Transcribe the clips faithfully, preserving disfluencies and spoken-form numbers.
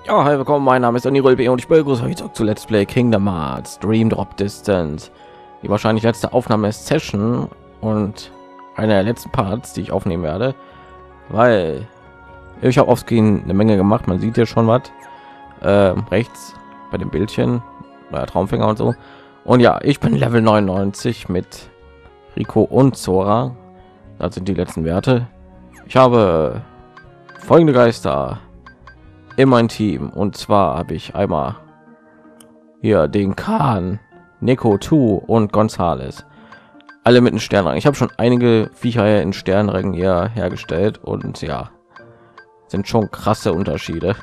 Ja, hi, willkommen, mein Name ist Anirol B und ich begrüße euch zurück zu Let's Play Kingdom Hearts Dream Drop Distance. Die wahrscheinlich letzte Aufnahme ist Session und eine der letzten Parts, die ich aufnehmen werde, weil ich habe offscreen eine Menge gemacht. Man sieht hier schon was äh, rechts bei dem Bildchen, bei der Traumfänger und so. Und ja, ich bin Level neunundneunzig mit Rico und Zora. Das sind die letzten Werte. Ich habe folgende Geister in mein Team, und zwar habe ich einmal hier den Khan, Nico zwei und Gonzales, alle mit einem Sternrang. Ich habe schon einige Viecher in Sternrängen hier hergestellt und ja, sind schon krasse Unterschiede,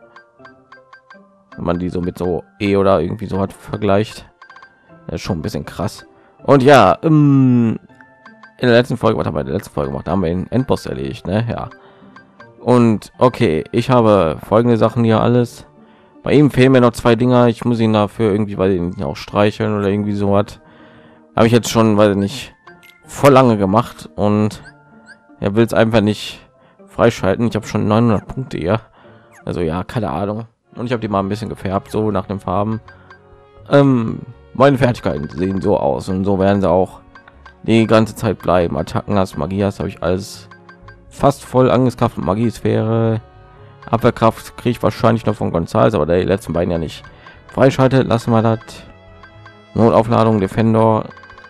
wenn man die so mit so E oder irgendwie so hat vergleicht. Das ist schon ein bisschen krass. Und ja, in der letzten Folge, was haben wir in der letzten Folge gemacht? Da haben wir den Endboss erledigt, ne? Ja. Und okay, ich habe folgende Sachen hier alles. Bei ihm fehlen mir noch zwei Dinger. Ich muss ihn dafür irgendwie, weil ihn auch streicheln oder irgendwie so was. Habe ich jetzt schon, weil nicht voll lange gemacht und er will es einfach nicht freischalten. Ich habe schon neunhundert Punkte hier. Also ja, keine Ahnung. Und ich habe die mal ein bisschen gefärbt, so nach den Farben. Ähm, meine Fertigkeiten sehen so aus und so werden sie auch die ganze Zeit bleiben. Attacken hast, Magie hast, habe ich alles fast voll angekraft. Magiesphäre, Abwehrkraft kriege ich wahrscheinlich noch von Gonzales, aber der die letzten beiden ja nicht freischaltet. Lassen wir das. Notaufladung, Defender.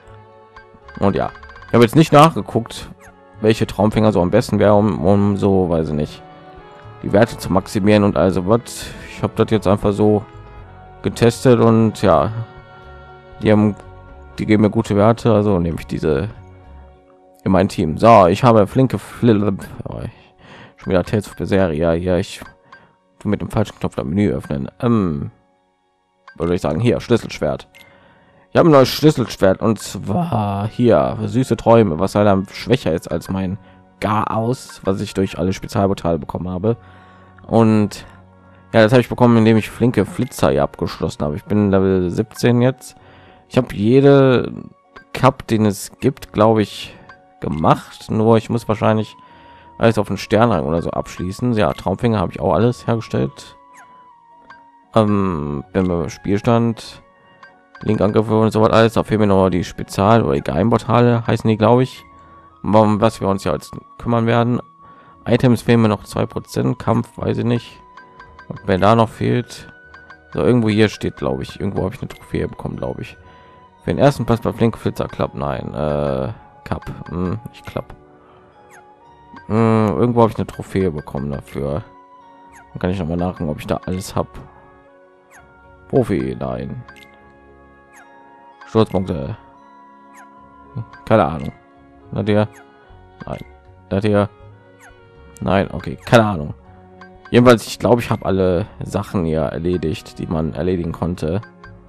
Und ja, ich habe jetzt nicht nachgeguckt, welche Traumfänger so am besten wäre, um, um so, weiß ich nicht, die Werte zu maximieren und also was. Ich habe das jetzt einfach so getestet und ja, die haben, die geben mir gute Werte, also nehme ich diese in mein Team. So, ich habe flinke Flip, oh, schon wieder Tales of Berseria. Ja, ich tu mit dem falschen Knopf das Menü öffnen. Ähm, würde ich sagen, hier Schlüsselschwert. Ich habe ein neues Schlüsselschwert und zwar hier süße Träume, was leider schwächer ist als mein Garaus, was ich durch alle Spezialportale bekommen habe. Und ja, das habe ich bekommen, indem ich flinke Flitzer hier abgeschlossen habe. Ich bin Level siebzehn jetzt. Ich habe jede Cup, den es gibt, glaube ich, gemacht, nur ich muss wahrscheinlich alles auf den Sternrang oder so abschließen. Ja, Traumfänger habe ich auch alles hergestellt. Ähm, wenn wir Spielstand, Linkangriffe und so was alles, da fehlen mir noch die Spezial- oder die Geheimportale, heißen die, glaube ich, um was wir uns ja jetzt kümmern werden. Items fehlen mir noch zwei Prozent, Kampf weiß ich nicht, und wer da noch fehlt. So, irgendwo hier steht, glaube ich, irgendwo habe ich eine Trophäe bekommen, glaube ich. Für den ersten Pass bei Flinke Flitzer klappt, nein, äh, Cup. Hm, ich klapp. Hm, irgendwo habe ich eine Trophäe bekommen dafür. Dann kann ich noch mal nachgucken, ob ich da alles habe. Profi, nein. Sturzpunkte. Keine Ahnung. Na der. Nein. Da der. Nein, okay, keine Ahnung. Jedenfalls, ich glaube, ich habe alle Sachen hier erledigt, die man erledigen konnte.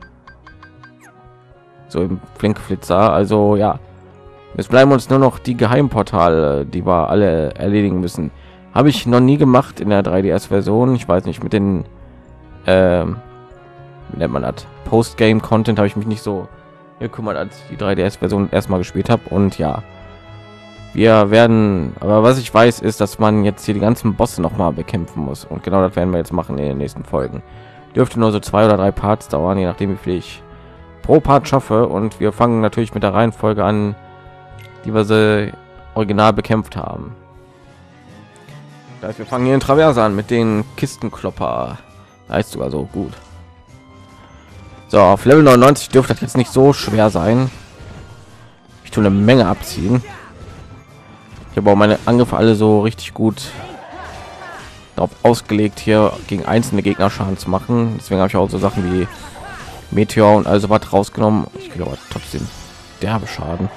So im Flinke Flitzer. Also ja. Es bleiben uns nur noch die Geheimportale, die wir alle erledigen müssen. Habe ich noch nie gemacht in der drei D S-Version. Ich weiß nicht, mit den ähm, wie nennt man das, Post-Game-Content habe ich mich nicht so gekümmert, als die drei D S-Version erstmal gespielt habe. Und ja, wir werden, aber was ich weiß, ist, dass man jetzt hier die ganzen Bosse noch mal bekämpfen muss. Und genau das werden wir jetzt machen in den nächsten Folgen. Dürfte nur so zwei oder drei Parts dauern, je nachdem, wie viel ich pro Part schaffe. Und wir fangen natürlich mit der Reihenfolge an, die wir sie original bekämpft haben. Das heißt, wir fangen hier in Traverse an mit den Kistenklopper. Heißt sogar so gut. So, auf Level neunundneunzig dürfte das jetzt nicht so schwer sein. Ich tue eine Menge abziehen. Ich habe auch meine Angriffe alle so richtig gut darauf ausgelegt, hier gegen einzelne Gegner Schaden zu machen. Deswegen habe ich auch so Sachen wie Meteor und also was rausgenommen. Ich kriege aber trotzdem derbe Schaden.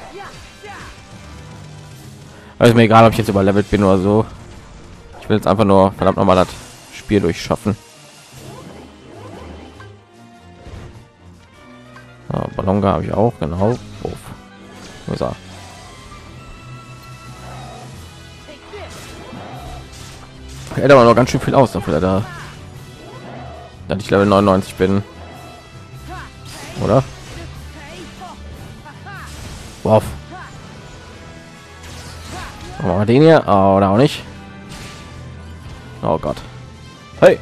Also mir egal, ob ich jetzt überlevelt bin oder so. Ich will jetzt einfach nur verdammt noch mal das Spiel durchschaffen. Ja, Ballonga habe ich auch, genau. Uff. Wo ist er? Er hält aber noch ganz schön viel aus dafür, da dass ich Level neunundneunzig bin, oder? Wow. Oh, den hier, oh, oder auch nicht. Oh Gott. Hey.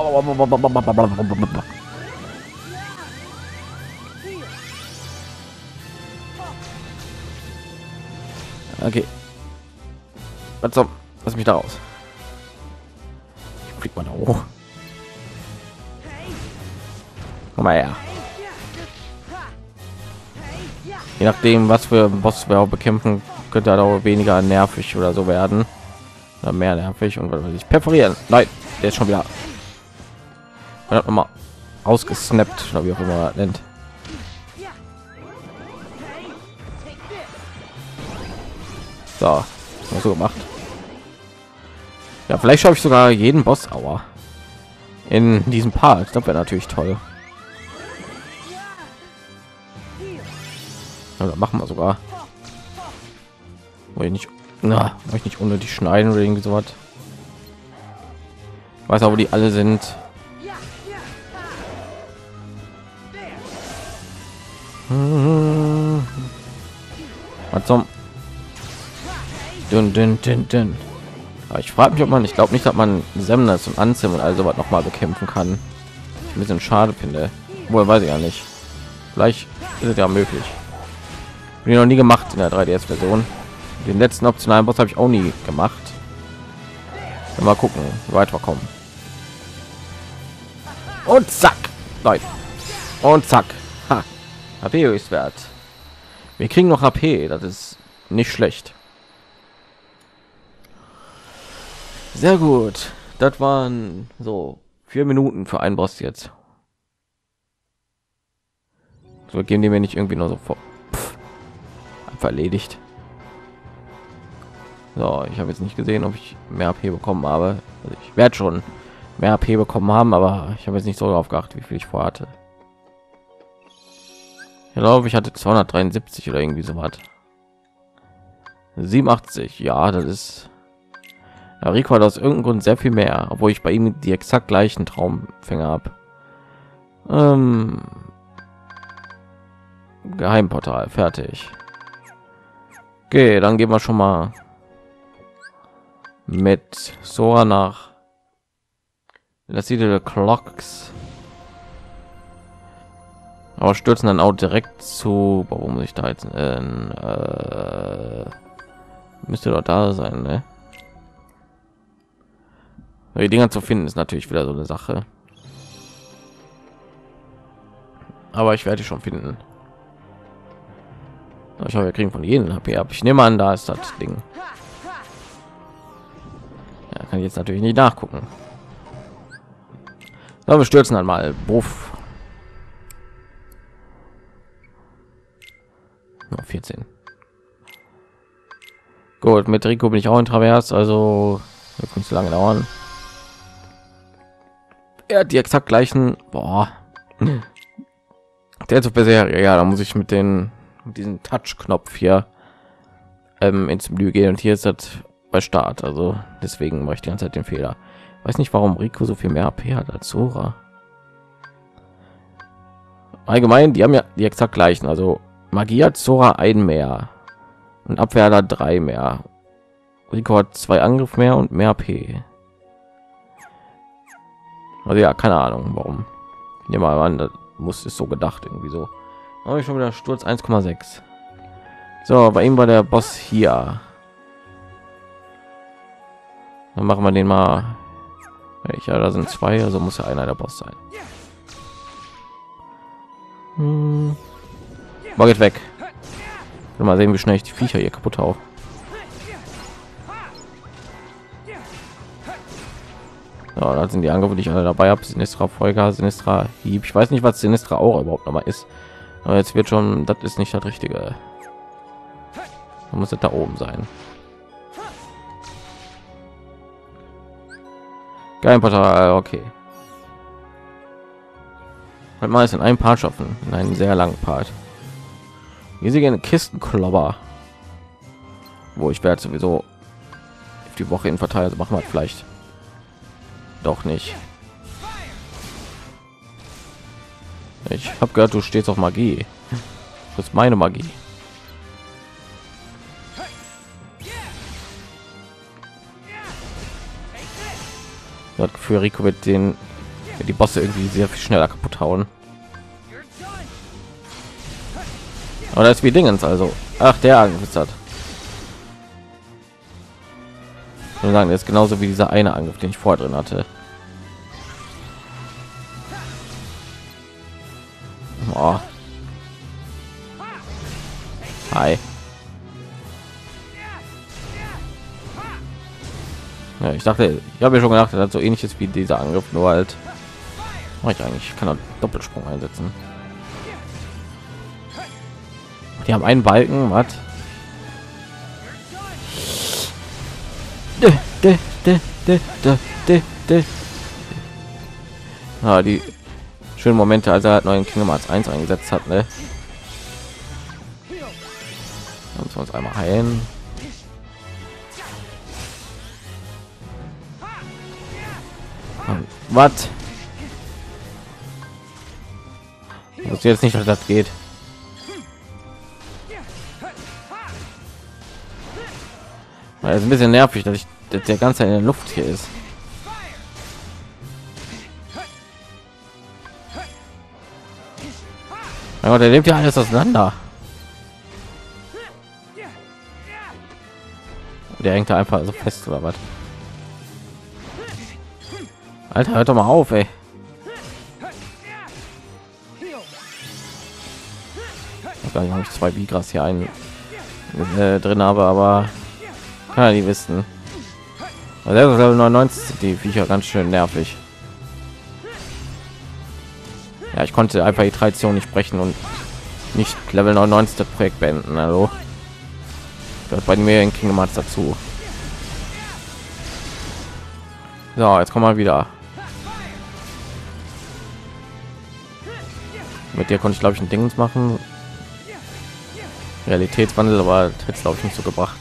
Okay. Was soll? Lass mich da raus. Ich flieg mal da hoch. Komm mal her. Je nachdem, was für ein Boss wir auch bekämpfen, könnte er auch weniger nervig oder so werden. Oder mehr nervig und was weiß ich. Perforieren. Nein, der ist schon wieder. Man hat noch mal ausgesnappt, oder wie auch immer man das nennt. So, was so gemacht. Ja, vielleicht schaffe ich sogar jeden Boss Aua in diesem Part. Das wäre natürlich toll. Oder machen wir sogar. Wo ich nicht, na, ich nicht unnötig schneiden oder irgendwie sowas. Ich weiß auch, wo die alle sind. Was zum dünn, dünn, dünn, dünn. Aber ich frage mich, ob man, ich glaube nicht, dass man Semnas und Anzim und all sowas noch mal bekämpfen kann. Ich ein bisschen schade finde. Wohl weiß ich ja nicht. Vielleicht ist es ja möglich. Bin ich noch nie gemacht in der drei D S-Version. Den letzten optionalen Boss habe ich auch nie gemacht. Mal gucken, wie weit wir kommen. Und zack, Leute. Und zack. Ha. H P ist wert. Wir kriegen noch H P, das ist nicht schlecht. Sehr gut. Das waren so vier Minuten für einen Boss jetzt. So gehen die mir nicht irgendwie nur so vor. Pff, einfach erledigt. So, ich habe jetzt nicht gesehen, ob ich mehr H P bekommen habe. Also ich werde schon mehr H P bekommen haben, aber ich habe jetzt nicht so darauf geachtet, wie viel ich vorhatte. Ich glaube, ich hatte zweihundertdreiundsiebzig oder irgendwie so was. siebenundachtzig, ja, das ist. Ja, Rico hat aus irgendeinem Grund sehr viel mehr, obwohl ich bei ihm die exakt gleichen Traumfänger habe. Ähm, Geheimportal fertig. Okay, dann gehen wir schon mal mit Sora nach. Das sieht der Clocks. Aber stürzen dann auch direkt zu. Warum muss ich da jetzt? Äh, äh, müsste doch da sein, ne? Die Dinger zu finden ist natürlich wieder so eine Sache. Aber ich werde die schon finden. Ich habe, wir kriegen von jedem H P ab. Ich nehme an, da ist das Ding. Ja, kann ich jetzt natürlich nicht nachgucken. Aber wir stürzen dann mal. Buff. Nur vierzehn. Gut, mit Rico bin ich auch in Travers, also wird nicht so lange dauern. Er hat die exakt gleichen. Boah. Der ist bisher, ja, da muss ich mit den mit diesen Touch-Knopf hier ähm, ins Menü gehen und hier ist das bei Start, also deswegen mache ich die ganze Zeit den Fehler. Weiß nicht, warum Rico so viel mehr H P hat als Sora. Allgemein, die haben ja die exakt gleichen, also Magie hat Sora ein mehr und Abwehr hat drei mehr. Rico hat zwei Angriff mehr und mehr H P. Also ja, keine Ahnung, warum. Ich nehme mal an, das muss ist so gedacht irgendwie so. Aber ich schon wieder Sturz eins Komma sechs. So, bei ihm war der Boss hier. Dann machen wir den mal. Ja, da sind zwei, also muss ja einer der Boss sein. Hm. Mal geht weg. Mal sehen, wie schnell ich die Viecher hier kaputt haue. Ja, da sind die Angriffe, die ich alle dabei habe. Sinistra Folger, Sinistra Hieb. Ich weiß nicht, was Sinistra Aura überhaupt noch mal ist. Aber jetzt wird schon, das ist nicht das Richtige. Da muss es da oben sein. Geheimportal, okay. Halt mal es in einem Part schaffen, in einem sehr langen Part. Hier sie gerne Kistenklopper. Wo ich werde sowieso auf die Woche in verteilen, also machen wir vielleicht doch nicht. Ich habe gehört, du stehst auf Magie. Das ist meine Magie. Das Gefühl, Rico wird den wird die Bosse irgendwie sehr viel schneller kaputt hauen. Aber das ist wie Dingens, also ach, der Angriff hat. Ich würde sagen, der ist genauso wie dieser eine Angriff, den ich vorher drin hatte. Oh. Hi. Ja, ich dachte, ich habe ja schon gedacht, das hat so ähnliches wie dieser Angriff, nur halt. Oh, ich eigentlich ich kann auch Doppelsprung einsetzen. Die haben einen Balken, was? Ja, die schönen Momente, als er halt neuen Kingdom Hearts eins eingesetzt hat, ne? Dann müssen wir uns einmal heilen. Was? Ich wusste jetzt nicht, dass das geht. Es ist ein bisschen nervig, dass ich dass der ganze in der Luft hier ist. Ja, der nimmt ja alles auseinander. Der hängt da einfach so fest oder was? Alter, hört doch mal auf, ey. Ich weiß gar nicht, ob ich zwei Bigras hier ein äh, drin habe, aber kann ja nicht wissen. Also Level neunundneunzig sind die Viecher ganz schön nervig. Ja, ich konnte einfach die Tradition nicht brechen und nicht Level neunundneunzig das Projekt beenden. Also gehört bei mir in Kingdom Hearts dazu. So, jetzt kommen wir wieder. Mit dir konnte ich, glaube ich, ein Ding machen. Realitätswandel, aber das hätte, glaube ich, nicht so gebracht.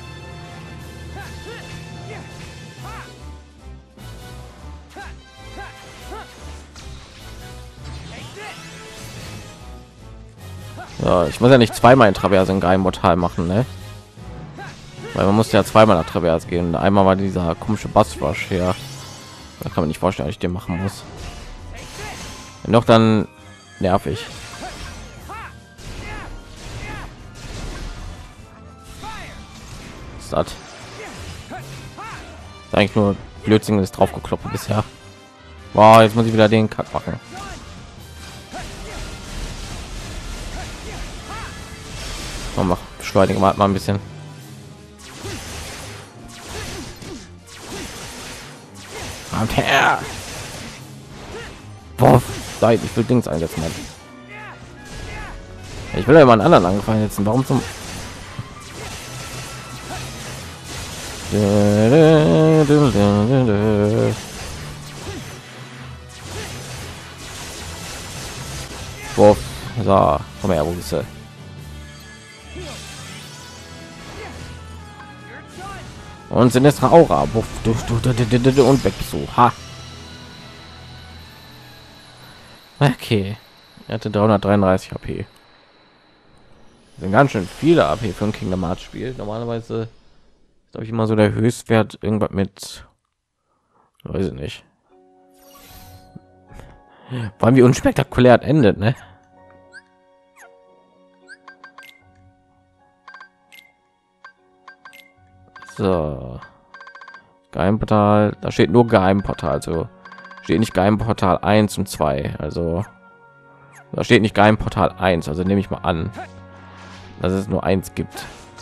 Ja, ich muss ja nicht zweimal in Traverse in geheimen Portal machen, ne? Weil man muss ja zweimal nach Traverse gehen. Einmal war dieser komische Basswasch her. Da kann man nicht vorstellen, dass ich den machen muss. Wenn doch, dann nervig. Das ist eigentlich nur Blödsinn ist drauf gekloppt bisher. Wow, jetzt muss ich wieder den Cut machen. Oh, mach beschleunigen mal ein bisschen. Kommt her. Boah, Zeit, ich will Dings einsetzen. Mann. Ich will ja mal einen anderen angefangen setzen. Warum zum Boah, so, komm her, wo bist du? Und sind es Aura Buff, du, du, du, du, du, du, und weg bist du. Ha. Okay, er hatte dreihundertdreiunddreißig A P. Sind ganz schön viele A P für ein Kingdom Hearts Spiel. Normalerweise glaube ich immer so der Höchstwert irgendwas mit, weiß ich nicht. Vor allem wie unspektakulär endet, ne? So, Geheimportal, da steht nur Geheimportal, also steht nicht Geheimportal eins und zwei, also da steht nicht Geheimportal eins, also nehme ich mal an, dass es nur eins gibt.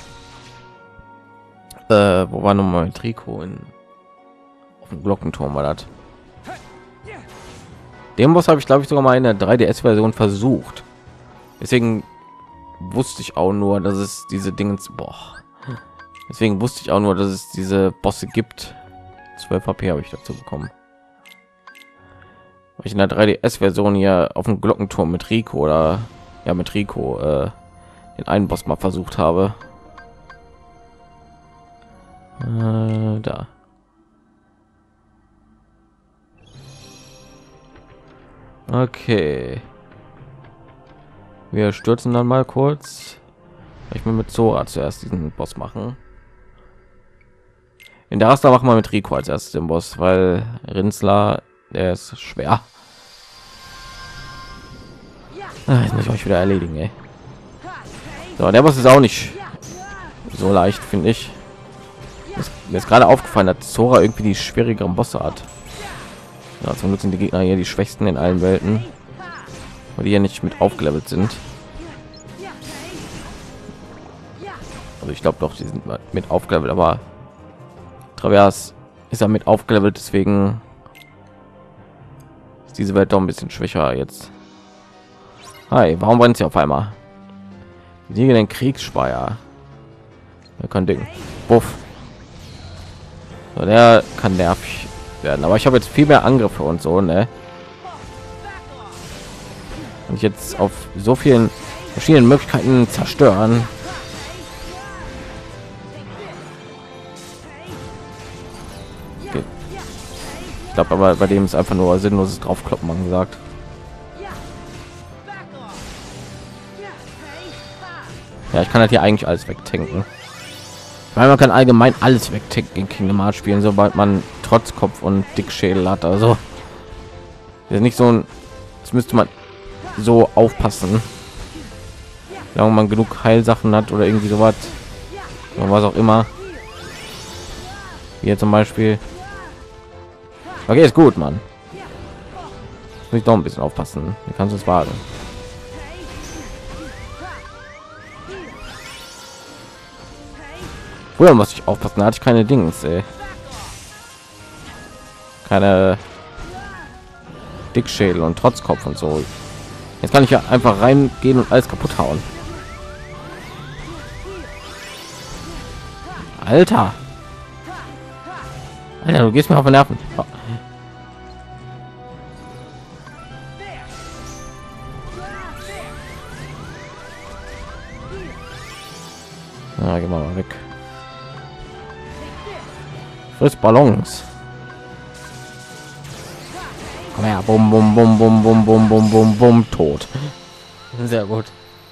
Äh, wo war noch mal ein Trikot in auf dem Glockenturm war das. Den Boss habe ich glaube ich sogar mal in der drei D S Version versucht. Deswegen wusste ich auch nur, dass es diese Dinge, boah. Deswegen wusste ich auch nur, dass es diese Bosse gibt. zwölf A P habe ich dazu bekommen. Weil ich in der drei D S Version hier auf dem Glockenturm mit Rico oder ja mit Rico äh, den einen Boss mal versucht habe. Äh, da. Okay. Wir stürzen dann mal kurz. Ich will mit Zora zuerst diesen Boss machen. In der Raster machen wir mit Rico als erstes den Boss, weil Rinsler, der ist schwer. Ah, jetzt muss ich euch wieder erledigen, ey. So, der Boss ist auch nicht so leicht, finde ich. Mir ist gerade aufgefallen, dass Zora irgendwie die schwierigeren Bosse hat. Ja, zum Glück sind die Gegner hier die schwächsten in allen Welten, weil die ja nicht mit aufgelevelt sind. Also ich glaube doch, die sind mit aufgelevelt, aber Travers ist ja mit aufgelevelt, deswegen ist diese Welt doch ein bisschen schwächer jetzt. Hi, warum brennt sie auf einmal? Die den Kriegsspeier. Er kann Ding. Buff. So, der kann nervig werden, aber ich habe jetzt viel mehr Angriffe und so, ne? Und ich jetzt auf so vielen verschiedenen Möglichkeiten zerstören. Okay. Ich glaube aber bei dem ist einfach nur sinnloses draufkloppen angesagt. Ja, ich kann halt hier eigentlich alles wegtanken. Weil man kann allgemein alles wegtanken in Kingdom Hearts spielen, sobald man Trotzkopf und Dickschädel hat. Also ist nicht so ein, das müsste man so aufpassen, wenn man genug Heilsachen hat oder irgendwie sowas, oder was auch immer. Hier zum Beispiel. Okay, ist gut, Mann. Muss ich doch ein bisschen aufpassen. Wie kannst du es wagen? Früher muss ich aufpassen, da hatte ich keine Dings, ey. Keine Dickschädel und Trotzkopf und so. Jetzt kann ich ja einfach reingehen und alles kaputt hauen. Alter. Alter, du gehst mir auf den Nerven. Oh. Ja, gehen wir mal weg. Friss Ballons. Komm her, bum, bum, bum, bum, bum, bum, bum, bum, bum, tot. Sehr gut.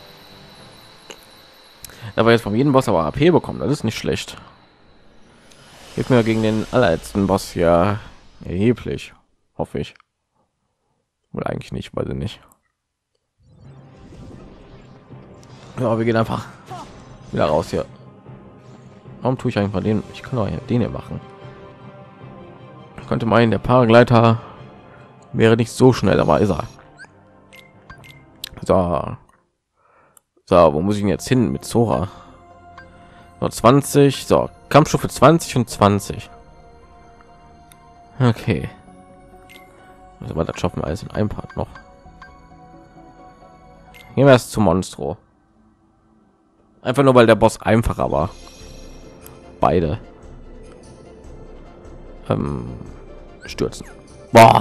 Aber jetzt von jedem Boss aber A P bekommen, das ist nicht schlecht. Hilft mir gegen den allerletzten Boss ja erheblich, hoffe ich. Oder eigentlich nicht, weiß ich nicht. Ja, wir gehen einfach wieder raus hier. Warum tue ich einfach den? Ich kann doch den hier machen. Ich könnte meinen, der Paragleiter wäre nicht so schnell, aber ist er. So, so, wo muss ich denn jetzt hin mit Zora? So, zwanzig, so Kampfstufe zwanzig und zwanzig. Okay, also mal das schaffen wir alles in einem Part noch. Gehen wir erst zum Monstro. Einfach nur, weil der Boss einfacher war. Beide ähm, stürzen. Boah.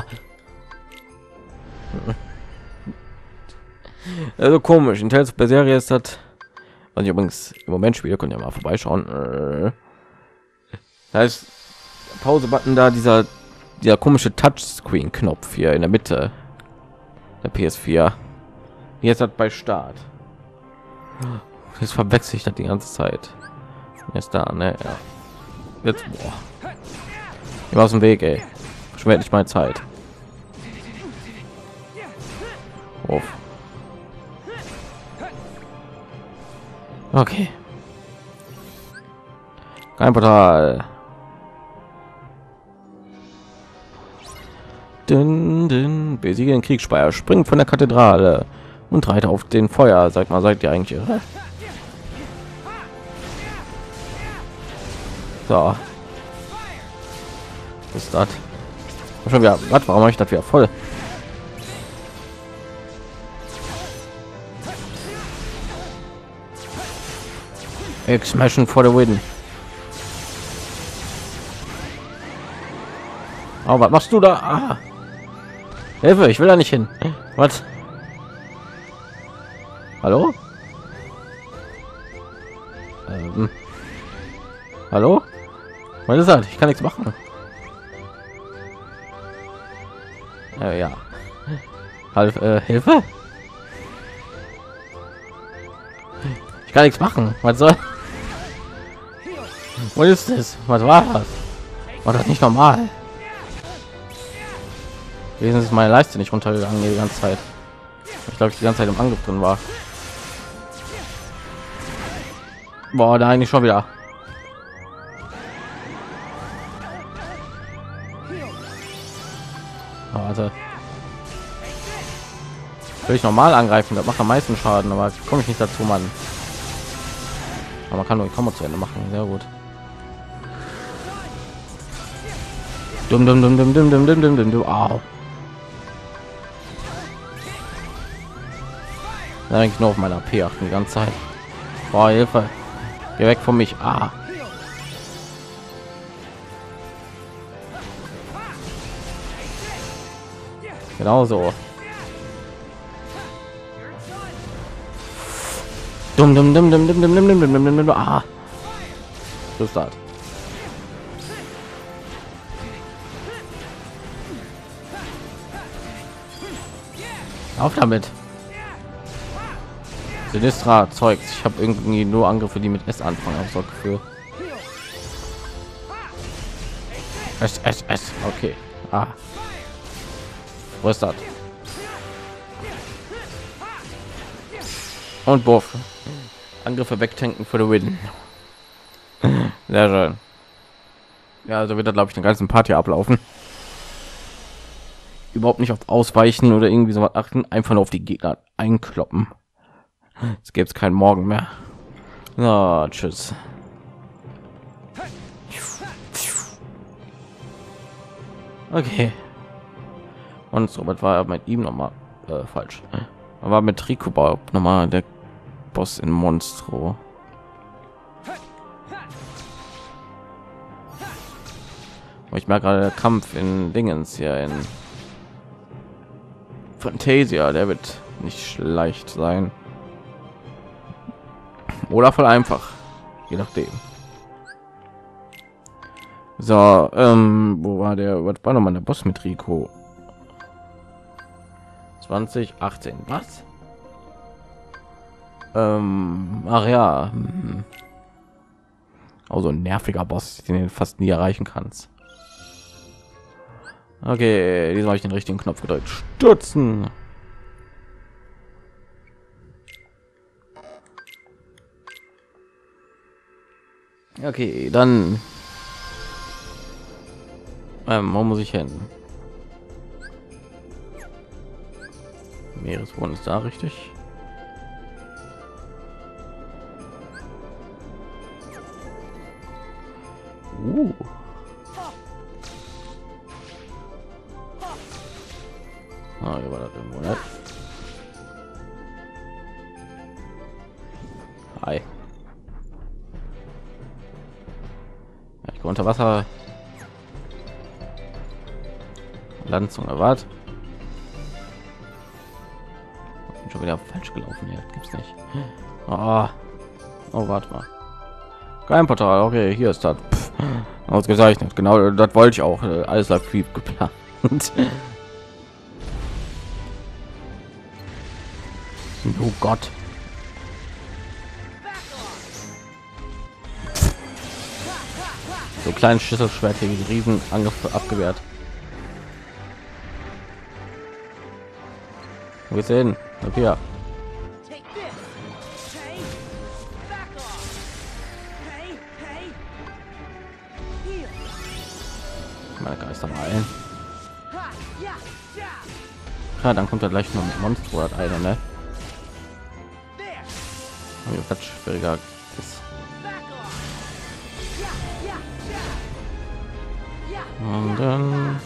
Also komisch. In Tales of Berseria ist das, was ich übrigens im Moment spiele, könnt ihr mal vorbeischauen. Das heißt, Pause-Button da, dieser, dieser komische Touchscreen-Knopf hier in der Mitte der P S vier. Jetzt hat bei Start. Jetzt verwechsel ich das die ganze Zeit. Jetzt da, ne? Ja. Jetzt, boah. Ich war aus dem Weg, ey. Verschwendet nicht meine Zeit. Uff. Okay. Kein Portal. Dün, dün. Besiege den Kriegsspeier. Springt von der Kathedrale und reite auf den Feuer. Sag mal, seid ihr eigentlich irre? So. Was ist das? Schon wieder. Was? Warum mache ich das wieder voll? Smashen for the win. Oh, was machst du da? Ah. Hilfe, ich will da nicht hin. Was? Hallo? Ähm. Hallo? Was ist das? Ich kann nichts machen. Äh, ja. Half, äh, Hilfe? Ich kann nichts machen. Was soll? Was ist das? Was war das? War das nicht normal? Wesentlich ist meine Leiste nicht runtergegangen die ganze Zeit. Ich glaube, ich die ganze Zeit im Angriff drin war. Boah, da eigentlich schon wieder. Oh, warte. Will ich normal angreifen, das macht am meisten Schaden, aber komme ich nicht dazu, Mann. Aber man kann nur die Kombo zu Ende machen, sehr gut. Dumm, dumm, dumm, dumm, dumm, dumm, dumm, dumm, dumm, dumm. Au. Da eigentlich nur auf meiner P achten die ganze Zeit. Boah, Hilfe. Geh weg von mich. Ah. Genau so. Dumm, dumm, dumm, dumm, dumm, dumm, dumm, dumm, dumm, dumm, dumm. Ah. Das ist das. Auf damit. Sinistra Zeugs. Ich habe irgendwie nur Angriffe, die mit S anfangen. Auf so ein Gefühl. S, S, S. Okay. Ah. Wo ist das? Und Buff. Angriffe wegtanken für den Win. Sehr schön. Ja, also wird da glaube ich den ganzen Part hier ablaufen. Überhaupt nicht auf Ausweichen oder irgendwie so was achten, einfach nur auf die Gegner einkloppen. Es gibt keinen Morgen mehr. Na, tschüss. Okay. Und so was war mit ihm noch mal äh, falsch. Aber mit Rico noch mal der Boss in Monstro. Ich merke gerade der Kampf in Dingens hier in Fantasia, der wird nicht leicht sein oder voll einfach, je nachdem. So, ähm, wo war der? Was war noch mal der Boss mit Rico? zwanzig achtzehn. Was? Ähm, ach ja. Hm. Also ein nerviger Boss, den du fast nie erreichen kannst. Okay, diesmal habe ich den richtigen Knopf gedrückt. Stürzen. Okay, dann ähm, wo muss ich hin? Meeresboden ist da richtig. Uh. Ah, hier war das irgendwo, ne? Hi. Ja, ich gehe unter Wasser. Landzunge, wart. Bin schon wieder falsch gelaufen hier. Gibt's nicht. Oh, oh warte mal. Kein Portal. Okay, hier ist das. Pff, ausgezeichnet. Genau, das wollte ich auch. Alles läuft wie geplant. Oh Gott. So kleinen Schlüsselschwert gegen riesen Angriffe abgewehrt. Wir sehen. Okay, ja. Meine Geister mal ein. Ja, dann kommt er gleich noch mit Monster hat einer, ne? Quatsch, schwieriger ist. Und dann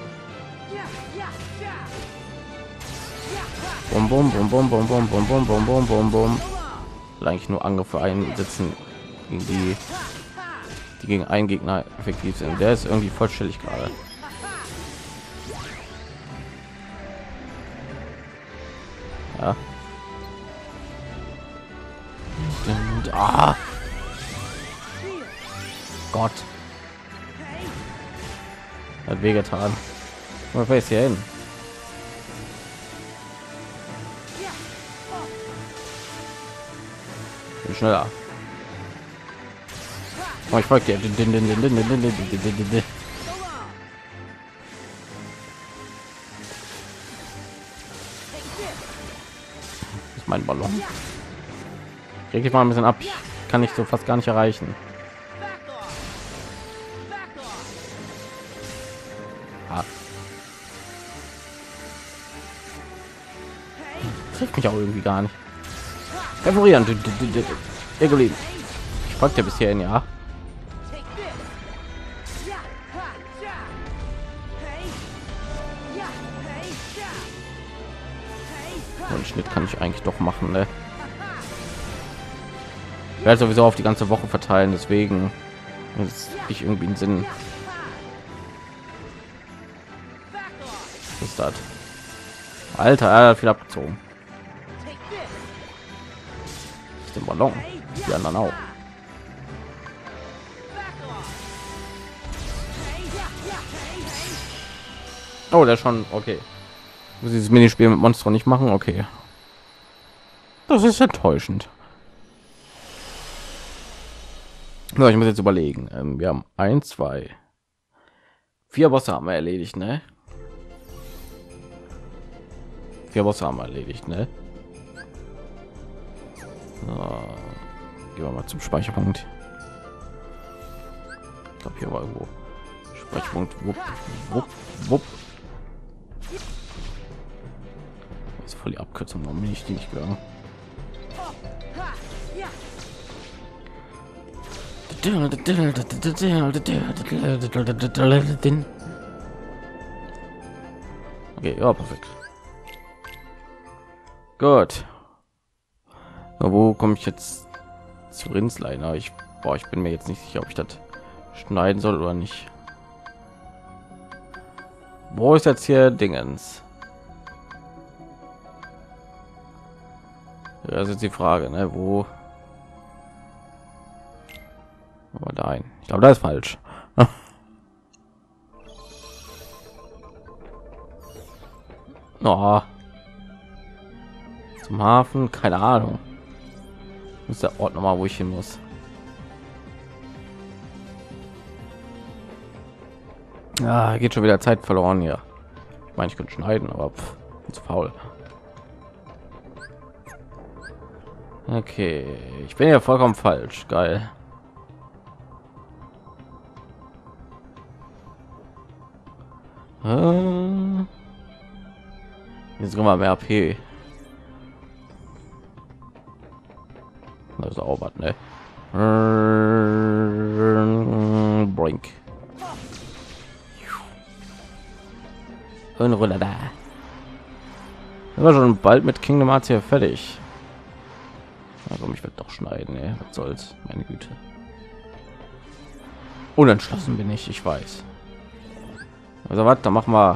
bum bum bum bum bum bum bum bum bum bum bum bum. Eigentlich nur Angriffe einsetzen, gegen die die gegen einen Gegner effektiv sind. Der ist irgendwie vollständig gerade. Ja. Und, ah. Gott. Hat wehgetan. Was ist hier hin? Bin schneller. Oh, ich folge dir. Mein Ballon. Reg dich mal ein bisschen ab. Ich kann ich so fast gar nicht erreichen. Ah. Trifft mich auch irgendwie gar nicht. Perforieren. Ihr geblieben. Ich folge dir bisher in ja. Und Schnitt kann ich eigentlich doch machen, ne? Ich werde sowieso auf die ganze Woche verteilen, deswegen ist nicht irgendwie einen Sinn. Was ist das? Alter, er hat viel abgezogen. Ist den Ballon. Die anderen auch. Oh, der schon okay. Muss dieses Minispiel mit Monster nicht machen? Okay. Das ist enttäuschend. Ja, ich muss jetzt überlegen. Ähm, wir haben ein, zwei, vier Bosse haben wir erledigt, ne? Vier Bosse haben wir erledigt, ne? So, gehen wir mal zum Speicherpunkt. Ich glaube, hier war irgendwo Speicherpunkt. Wupp, wupp, wupp. Das ist voll die Abkürzung, warum bin ich die nicht gegangen? Okay, ja, perfekt. Gut. Na, wo komme ich jetzt zu Rindsleiner? Ich, boah, ich bin mir jetzt nicht sicher, ob ich das schneiden soll oder nicht. Wo ist jetzt hier Dingens? Ja, das ist die Frage, ne? Wo? Aber nein, ich glaube, das ist falsch. Oh. Zum Hafen, keine Ahnung. Ist der Ort noch mal, wo ich hin muss? Ja, geht schon wieder Zeit verloren hier. Ich meine, ich könnte schneiden, aber pff, bin zu faul. Okay, ich bin ja vollkommen falsch. Geil. Äh, jetzt kommen wir mehr A P. Das ist auch was, ne? Brink. Und runter da. Wir schon bald mit Kingdom Hearts hier fertig. Also ich werde doch schneiden, ey. Was soll's, meine Güte. Unentschlossen bin ich, ich weiß. Also was, da machen wir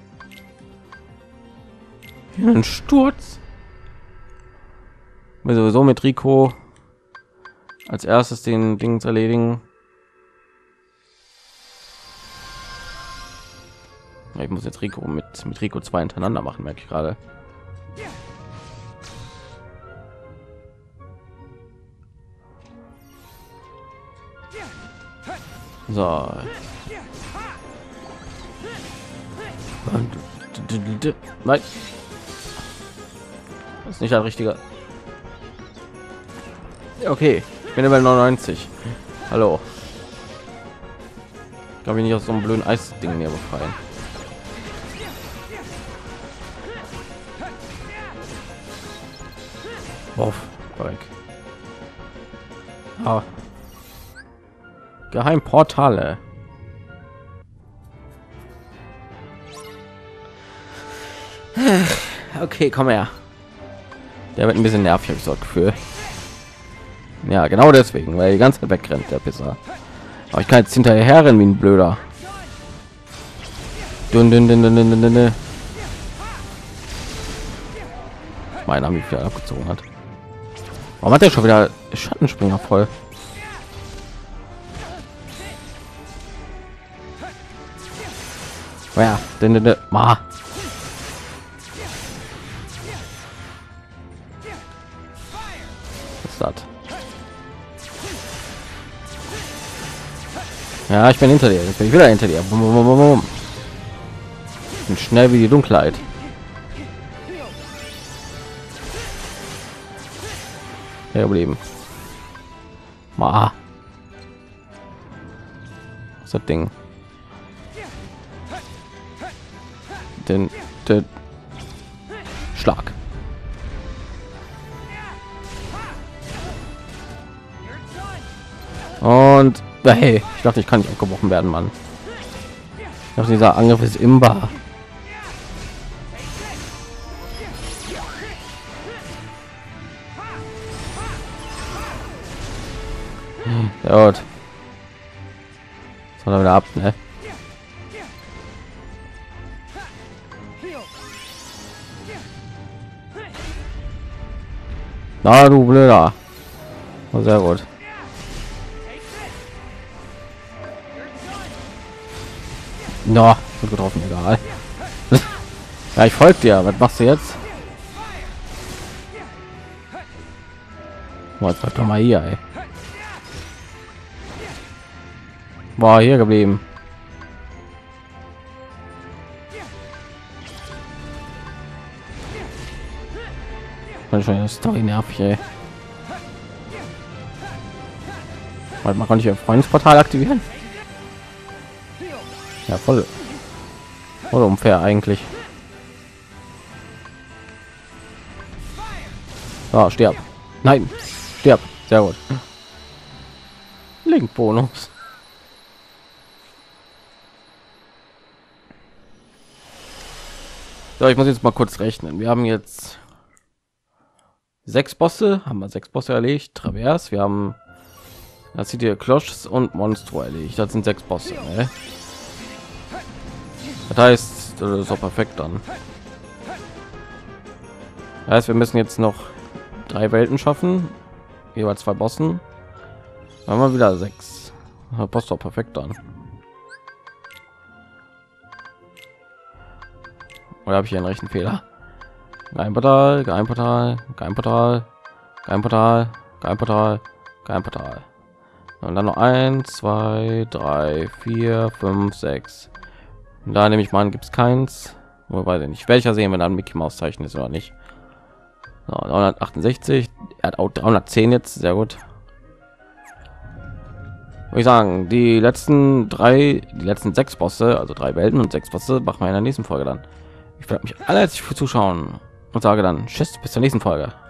einen Sturz. Wir sowieso mit Rico als erstes den Ding zu erledigen. Ich muss jetzt Rico mit mit Rico zwei hintereinander machen, merke ich gerade. So. Nein. Das ist nicht ein richtiger. Okay, ich bin Level neunundneunzig. Hallo. Ich glaube, ich nicht aus so einem blöden Eisding hier befreien. Auf, weg. Ah. Geheimportale. Okay, komm her. Der wird ein bisschen nervig, habe ich so das Gefühl. Ja, genau deswegen, weil die ganze Zeit wegrennt, der Pisser. Aber ich kann jetzt hinterher rennen wie ein Blöder. Dun, dun, dun, dun, dun, dun, dun. Mein Name wieder abgezogen hat. Warum hat er schon wieder Schattenspringer voll? Ja, denn denn ma. Was ist das? Ja, ich bin hinter dir. Ich bin wieder hinter dir. Bum, bum, bum, bum. Ich bin schnell wie die Dunkelheit. Ja, überleben. Ma. Was ist das Ding? Den, den Schlag. Und hey, ich dachte, ich kann nicht abgebrochen werden, Mann. Ich dachte, dieser Angriff ist imbar. Ja, gut. Soll er wieder ab, ne? Na, du Blöder. Oh, sehr gut. No, wird getroffen, egal. Ja, ich folge dir. Was machst du jetzt? Oh, jetzt bleib doch mal hier, ey. War hier geblieben. Schon Story nervig, ey. Warte, man kann nicht ein Freundesportal aktivieren. Ja, voll, voll unfair eigentlich. Ah, stirb. Nein, stirb. Sehr gut. Link Bonus. So, ich muss jetzt mal kurz rechnen. Wir haben jetzt sechs Bosse, haben wir sechs Bosse erlegt. Travers, wir haben das sieht hier Kloschs und Monstro erlegt. Das sind sechs Bosse. Ne? Das heißt, das ist auch perfekt dann. Das heißt, wir müssen jetzt noch drei Welten schaffen, jeweils zwei Bossen. Dann haben wir wieder sechs. Das passt doch perfekt dann. Oder habe ich hier einen rechten Fehler? Geheimportal, Geheimportal, Geheimportal, Geheimportal, Geheimportal, Geheimportal. Und dann noch eins, zwei, drei, vier, fünf, sechs. Und da nehme ich mal an, gibt es keins. Wobei denn nicht welcher sehen, wenn dann Mickey Maus Zeichen ist oder nicht. So, dreihundertachtundsechzig, er hat auch dreihundertzehn jetzt, sehr gut. Würde ich sagen, die letzten drei, die letzten sechs Bosse, also drei Welten und sechs Bosse, machen wir in der nächsten Folge dann. Ich bedanke mich alle herzlich für Zuschauen und sage dann tschüss, bis zur nächsten Folge.